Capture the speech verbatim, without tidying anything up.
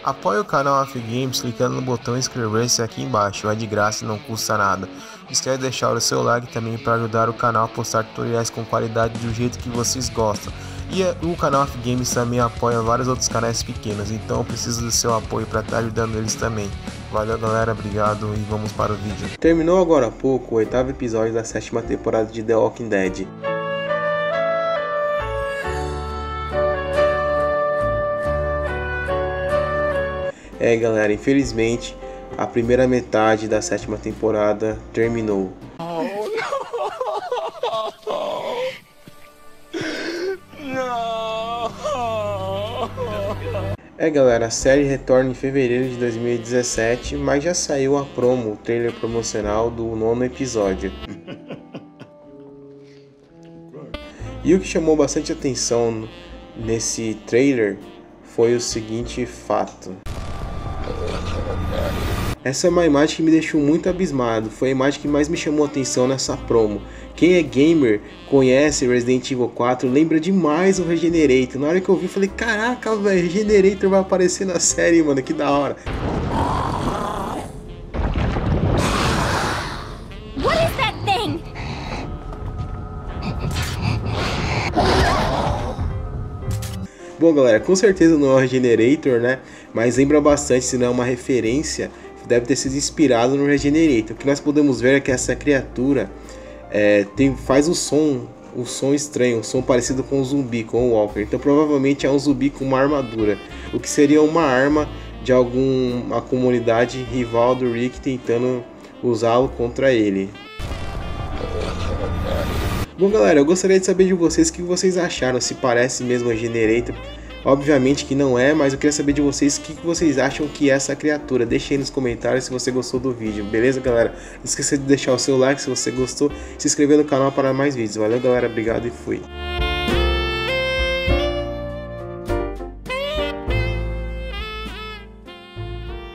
Apoie o canal Af Games clicando no botão inscrever-se aqui embaixo, é de graça e não custa nada. Esquece de deixar o seu like também para ajudar o canal a postar tutoriais com qualidade do jeito que vocês gostam. E o canal Af Games também apoia vários outros canais pequenos, então eu preciso do seu apoio para estar ajudando eles também. Valeu galera, obrigado e vamos para o vídeo. Terminou agora há pouco o oitavo episódio da sétima temporada de The Walking Dead. É galera, infelizmente a primeira metade da sétima temporada terminou. Oh, no. No. É galera, a série retorna em fevereiro de dois mil e dezessete, mas já saiu a promo, o trailer promocional do nono episódio. E o que chamou bastante atenção nesse trailer foi o seguinte fato. Essa é uma imagem que me deixou muito abismado, foi a imagem que mais me chamou a atenção nessa promo. Quem é gamer, conhece Resident Evil quatro, lembra demais o Regenerator. Na hora que eu vi, eu falei, caraca, velho, Regenerator vai aparecer na série, mano, que da hora. What is that thing? Bom galera, com certeza não é o Regenerator, né? Mas lembra bastante, se não é uma referência, deve ter sido inspirado no Regenerator. O que nós podemos ver é que essa criatura é, tem, faz o som, um som estranho, um som parecido com um zumbi, com o Walker. Então provavelmente é um zumbi com uma armadura, o que seria uma arma de alguma comunidade rival do Rick tentando usá-lo contra ele. Bom galera, eu gostaria de saber de vocês o que vocês acharam, se parece mesmo a Regenerator. Obviamente que não é, mas eu queria saber de vocês o que vocês acham que é essa criatura. Deixe aí nos comentários se você gostou do vídeo, beleza galera? Não esqueça de deixar o seu like se você gostou, se inscrever no canal para mais vídeos. Valeu galera, obrigado e fui!